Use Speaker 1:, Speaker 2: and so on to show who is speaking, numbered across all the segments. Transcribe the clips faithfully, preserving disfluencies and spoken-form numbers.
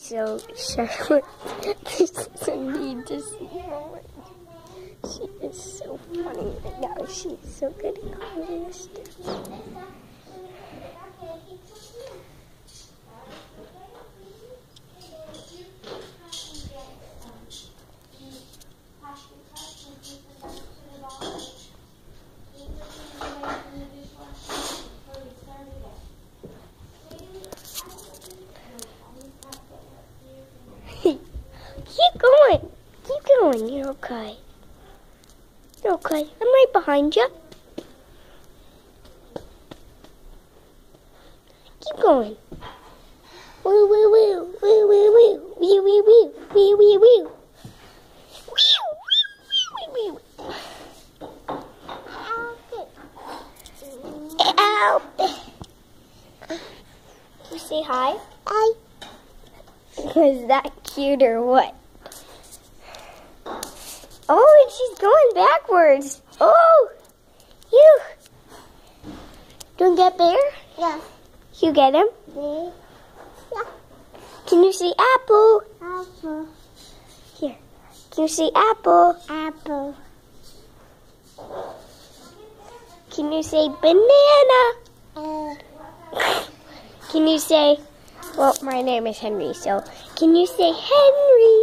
Speaker 1: So Charlotte, this is a need to see moment. She is so funny right now. She's so good at calling us stuff. Keep going. Keep going. You're okay. You're okay. I'm right behind you. Keep going. Woo woo woo woo woo woo wee wee wee wee wee wee. Help! You say hi? Hi. Was that cute or what? Oh, and she's going backwards. Oh, you. Don't get bear? Yeah. You get him? Yeah. Yeah. Can you say apple? Apple. Here. Can you say apple? Apple. Can you say banana? Uh. Can you say, well, my name is Henry, so can you say Henry?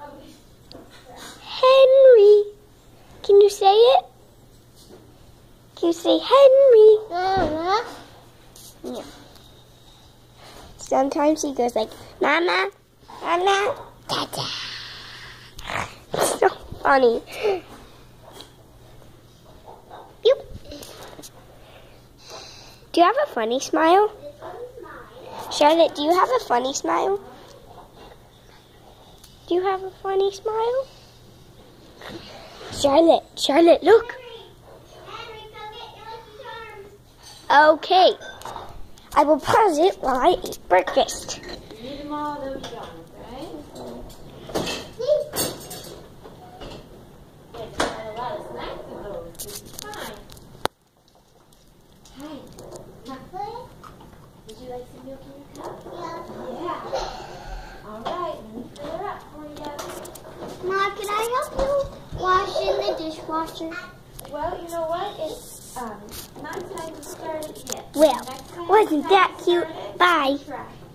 Speaker 1: Henry. Can you say it? Can you say Henry? Mama. Yeah. Sometimes he goes like, Mama, Mama, Dada. It's so funny. Yep. Do you have a funny smile? Charlotte, do you have a funny smile? Do you have a funny smile? Charlotte, Charlotte, look. Okay. I will pause it while I eat breakfast.
Speaker 2: Eat them all, they'll be gone, okay? Yeah, just had a lot of snacks of those. This is fine. Hi. Huh? Would you like some milk in your cup? Yeah. Yeah. All right, let me fill her up for you.
Speaker 1: Ma, can I help you wash in the dishwasher?
Speaker 2: Well, you know what? It's um, not time to start it yet.
Speaker 1: Well, wasn't that cute? Bye.